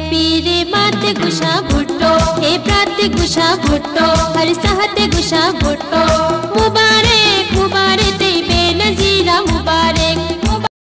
पीरे माते गुशा भुट्टो, हे प्राते गुशा भुट्टो, हर सहते गुशा भुट्टो। मुबारक